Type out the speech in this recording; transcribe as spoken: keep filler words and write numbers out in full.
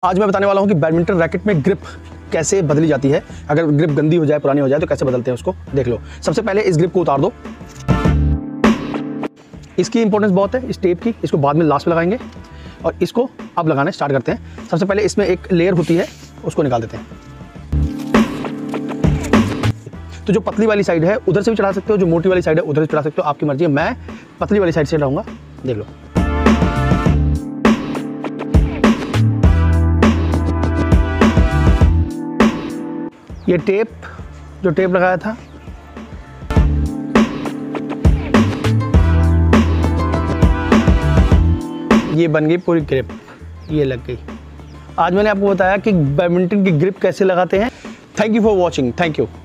आज मैं बताने वाला हूं कि बैडमिंटन रैकेट में ग्रिप कैसे बदली जाती है। अगर ग्रिप गंदी हो जाए, पुरानी हो जाए तो कैसे बदलते हैं उसको देख लो। सबसे पहले इस ग्रिप को उतार दो। इसकी इंपॉर्टेंस बहुत है इस टेप की, इसको बाद में लास्ट में लगाएंगे और इसको अब लगाना स्टार्ट करते हैं। सबसे पहले इसमें एक लेयर होती है, उसको निकाल देते हैं। तो जो पतली वाली साइड है उधर से भी चढ़ा सकते हो, जो मोटी वाली साइड है उधर से चढ़ा सकते हो, आपकी मर्जी है। मैं पतली वाली साइड से चढ़ाऊंगा, देख लो। ये टेप जो टेप लगाया था ये बन गई पूरी ग्रिप, ये लग गई। आज मैंने आपको बताया कि बैडमिंटन की ग्रिप कैसे लगाते हैं। Thank you for watching, thank you.